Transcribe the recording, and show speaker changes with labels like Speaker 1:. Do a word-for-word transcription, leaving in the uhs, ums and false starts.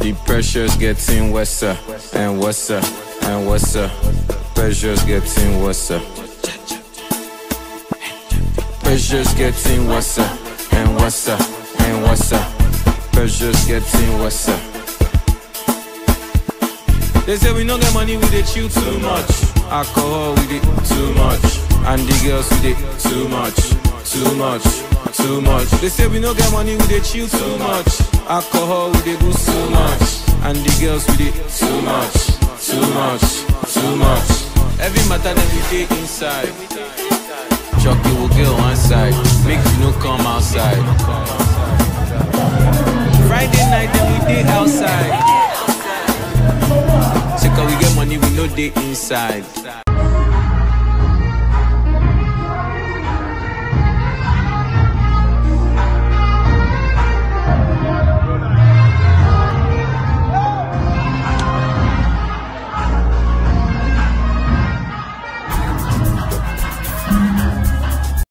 Speaker 1: The pressure's getting worse and worse and worse. Pressure's getting worse. Pressure's getting worse and worse and worse. Pressure's getting worse. They say we don't get money, we dey chill too much. Alcohol, we dey too much. And the girls, we dey too much, too much, too much. They say we don't get money, we dey chill too much. Alcohol, we dey do too much. And the girls, we dey too much, too much, too much. Every matter that we dey inside. Chucky will get one side, make you no come outside. Friday night, then we dey outside. Say cause we get money, we no dey inside.